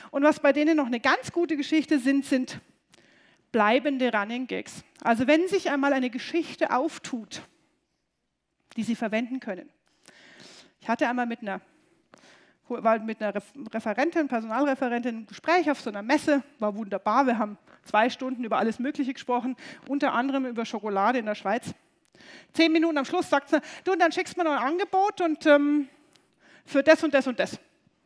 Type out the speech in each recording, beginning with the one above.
Und was bei denen noch eine ganz gute Geschichte sind bleibende Running Gags. Also wenn sich einmal eine Geschichte auftut, die Sie verwenden können. Ich hatte einmal war mit einer Referentin, Personalreferentin, ein Gespräch auf so einer Messe, war wunderbar. Wir haben 2 Stunden über alles Mögliche gesprochen, unter anderem über Schokolade in der Schweiz. 10 Minuten am Schluss sagt sie, du, und dann schickst du mir noch ein Angebot und für das und das und das.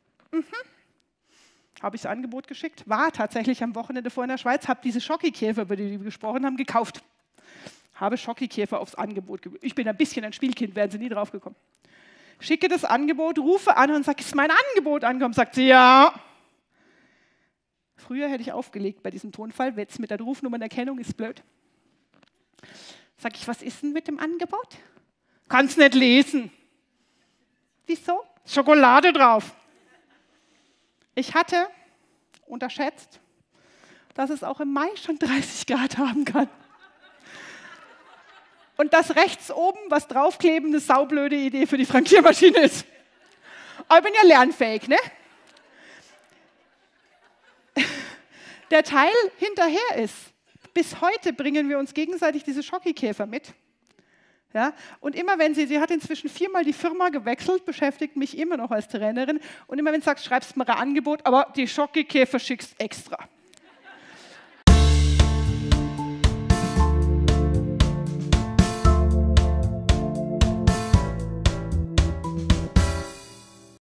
Habe ich das Angebot geschickt, war tatsächlich am Wochenende vor in der Schweiz, habe diese Schokikäfer, über die wir gesprochen haben, gekauft. Habe Schokikäfer aufs Angebot gegeben. Ich bin ein bisschen ein Spielkind, wären Sie nie drauf gekommen. Schicke das Angebot, rufe an und sage, ist mein Angebot angekommen? Sagt sie, ja. Früher hätte ich aufgelegt bei diesem Tonfall, jetzt mit der Rufnummernerkennung ist blöd. Sag ich, was ist denn mit dem Angebot? Kannst nicht lesen. Wieso? Schokolade drauf. Ich hatte unterschätzt, dass es auch im Mai schon 30 Grad haben kann. Und dass rechts oben was draufkleben eine saublöde Idee für die Frankiermaschine ist. Aber ich bin ja lernfähig, ne? Der Teil hinterher ist, bis heute bringen wir uns gegenseitig diese Schokikäfer mit. Ja? Und immer wenn sie hat inzwischen 4-mal die Firma gewechselt, beschäftigt mich immer noch als Trainerin. Und immer wenn sie sagt, schreibst mir ein Angebot, aber die Schokikäfer schickst extra.